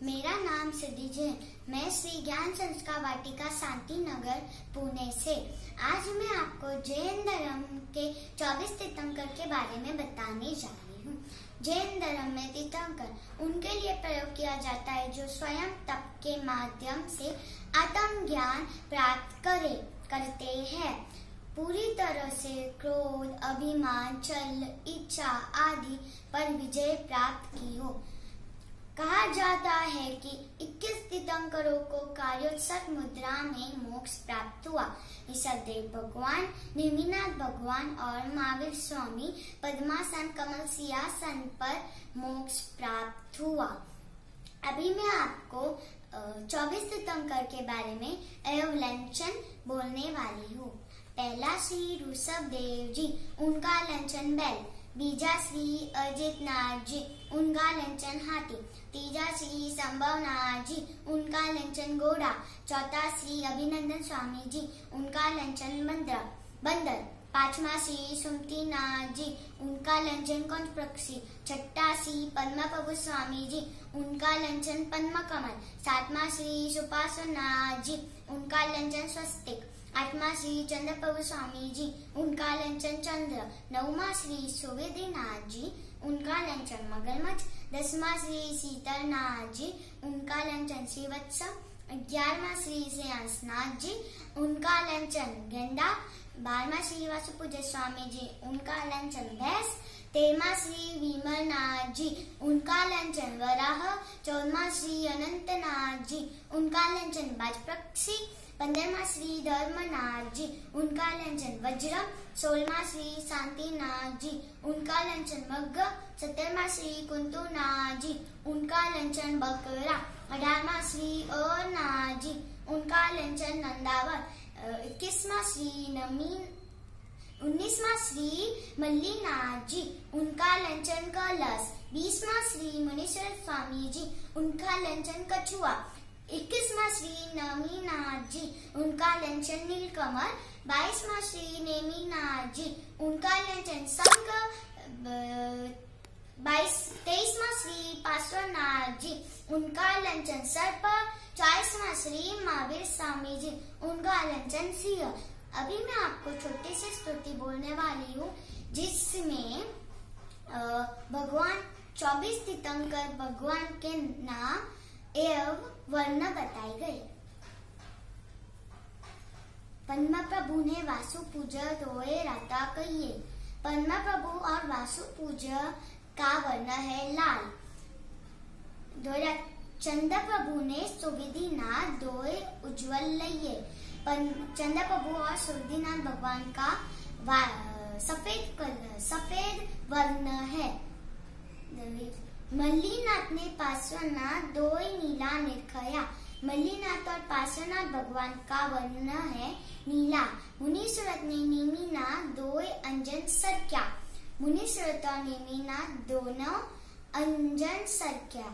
मेरा नाम सिद्धि जैन। मैं श्री ज्ञान संस्कार वाटिका शांतिनगर पुणे से। आज मैं आपको जैन धर्म के 24 तीर्थंकर के बारे में बताने जा रही हूँ। जैन धर्म में तीर्थंकर उनके लिए प्रयोग किया जाता है जो स्वयं तप के माध्यम से आत्म ज्ञान प्राप्त करते हैं। पूरी तरह से क्रोध, अभिमान, छल, इच्छा आदि पर विजय प्राप्त की हो। कहा जाता है कि 21 तीर्थंकरों को कार्योत्सर्ग मुद्रा में मोक्ष प्राप्त हुआ। ऋषभदेव भगवान, नेमिनाथ भगवान और महावीर स्वामी पद्मासन कमल सिंहासन पर मोक्ष प्राप्त हुआ। अभी मैं आपको 24 तीर्थंकर के बारे में अवलंचन बोलने वाली हूँ। पहला श्री ऋषभदेव जी, उनका लंचन बैल। बीजा श्री अजितनाथ जी, उनका लंचन हाथी। तीजा श्री संभवनाथ जी, उनका लंचन घोड़ा। चौथा श्री अभिनंदन स्वामी जी, उनका लंचन बंदर। पांचवा श्री सुमतिनाथ जी, उनका लंचन कंठ पक्षी। छठा श्री पद्मप्रभु स्वामी जी, उनका लंचन पद्म कमल। सातवां श्री सुपार्श्वनाथ जी, उनका लंचन स्वस्तिक। आठवां श्री चंद्रप्रभु स्वामी जी, उनका लंचन चंद्र। नौवां श्री सुविधिनाथ जी, उनका लंचन मगरमच्छ। 10वां श्री शीतलनाथ जी, उनका लंचन श्रीवत्स। 11वां श्री श्रेयांसनाथ जी, उनका लंचन गेंडा। 12वां श्री वासुपूज्य स्वामी जी, उनका लंचन भैंस। 13वां श्री विमलनाथ जी, उनका लंचन वराह। 14वां श्री अनंतनाथ जी, उनका लंचन बाज पक्षी। 15वां श्री धर्मनाथ जी, उनका लंचन वज्र। 16वां श्री शांतिनाथ जी, उनका लंचन मग्ग। 17वां श्री कुंतुनाथ जी, उनका लंचन बकरा। 18वां श्री अनाथ जी, उनका लंचन नंदावर। 19वां श्री मल्लीनाथ जी, उनका लंचन कलश। 20वां श्री मुनीश्वर स्वामी जी, उनका लंचन कछुआ। 21वां श्री नमीनाथ जी, उनका लंचन नीलकमल। 22वां श्री नेमिनाथ जी, उनका लंचन शंख। 23वां श्री पार्श्वनाथ जी, उनका लंचन सर्प। 24वां श्री महावीर स्वामी जी, उनका लंचन सिंह। अभी मैं आपको छोटी सी स्तुति बोलने वाली हूँ जिसमें भगवान 24 तीर्थंकर भगवान के नाम एवं वर्ण बताए गए। पद्म प्रभु ने वासु पूजा दोए राता कहिए। पद्म प्रभु और वासु पूजा का वर्ण है लाल। चंद्र प्रभु ने सुविधिनाथ दोए उज्जवल लइए। चंद्र प्रभु और सुविधिनाथ भगवान का सफेद वर्ण है। मल्लीनाथ ने पार्श्वनाथ दोए नीला निरखया। मल्लीनाथ और पार्श्वनाथ भगवान का वर्ण है नीला। मुनीश्वरत ने नेमिनाथ दोए अंजन सरक्या। मुनीश्वरत और नेमिनाथ दोनों अंजन सरक्या।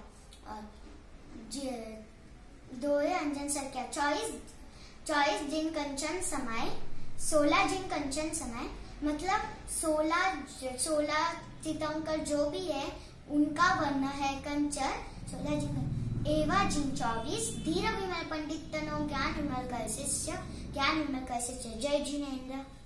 दोए अंजन सरक्या। 24 दिन कंचन समय, 16 दिन कंचन समय, मतलब 16 तीर्थंकर जो भी है उनका वर्ण है कंचन। 16 जिन एवा जिन 24 धीर विमल पंडित तनो ज्ञान विमल कर शिष्य, ज्ञान विमल कर शिष्य। जय जिनेन्द्र।